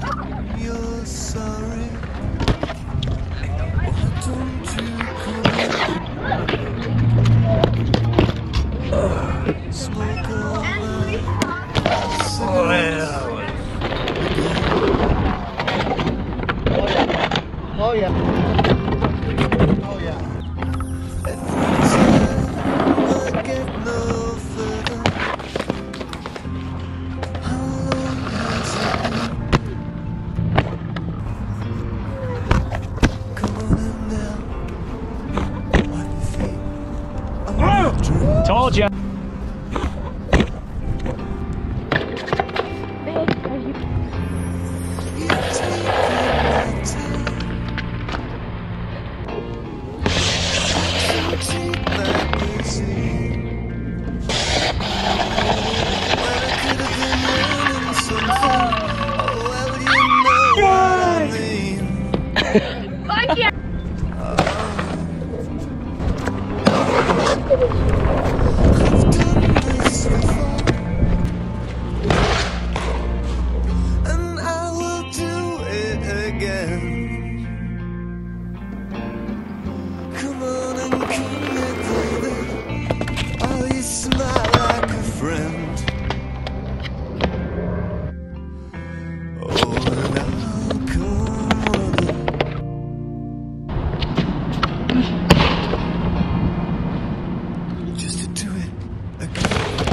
You're sorry. Why don't you come smoke on my Oh yeah. Oh yeah. I get no further. How long has it been? Come on in now. Wipe your feet. I wanna drink. Told ya. Fuck yeah! And I will do it again. Come on and come here, baby. Oh, you smile like a friend. Oh, and I'll come running. Just to do it again.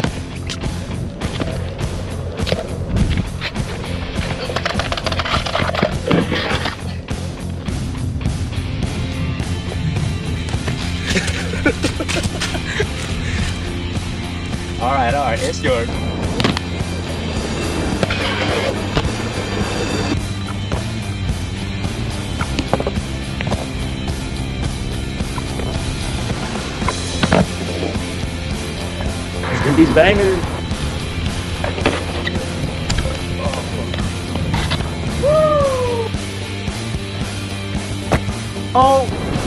All right, it's yours. These bangers. Woo! Oh.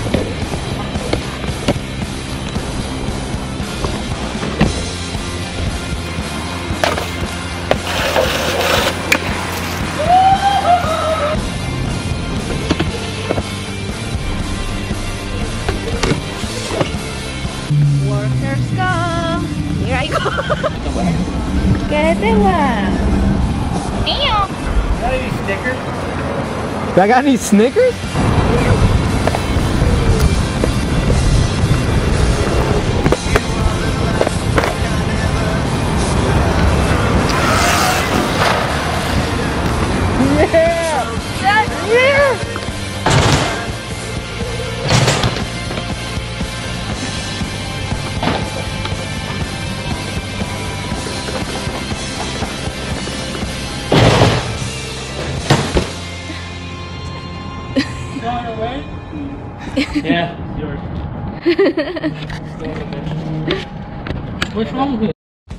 Workers come. Here I go. ¿Qué va? Mío. Got any Snickers? I got any Snickers? Going away? Yeah, yours. What's wrong with it?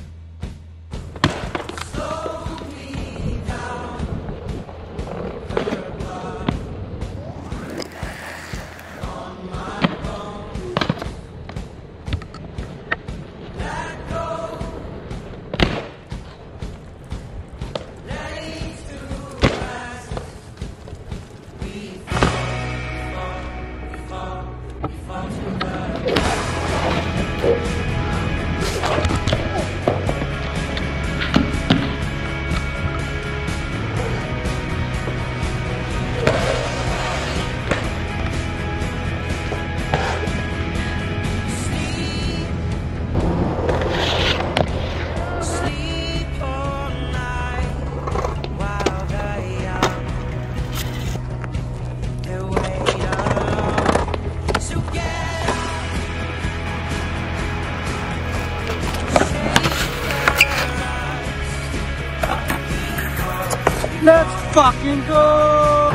Let's fucking go!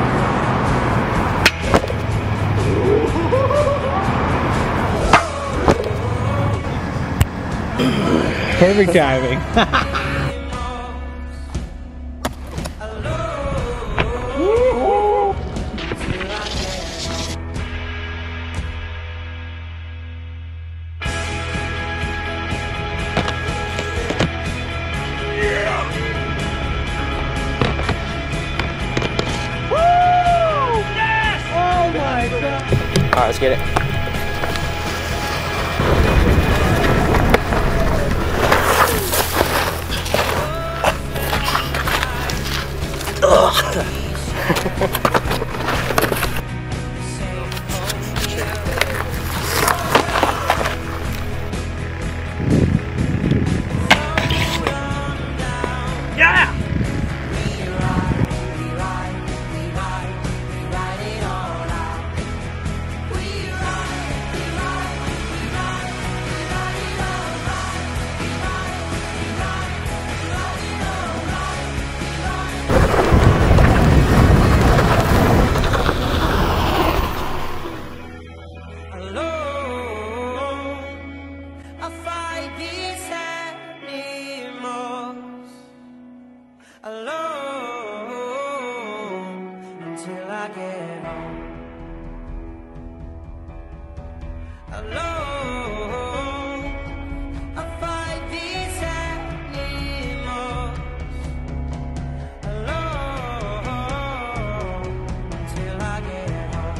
Perfect timing. Alright, let's get it. Until I get home. Alone, I fight these animals. Alone, until I get home.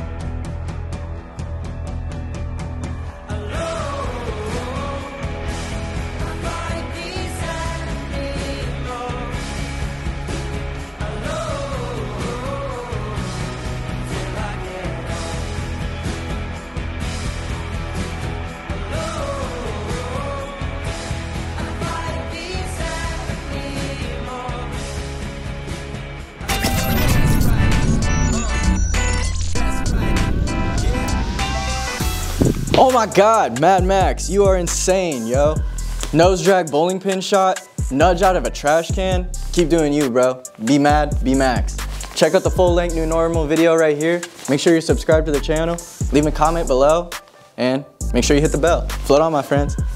Alone, I fight these animals. Oh my God, Mad Max, you are insane, yo. Nose drag bowling pin shot, nudge out of a trash can. Keep doing you, bro. Be mad, be Max. Check out the full length new normal video right here. Make sure you subscribe to the channel, leave a comment below, and make sure you hit the bell. Float on, my friends.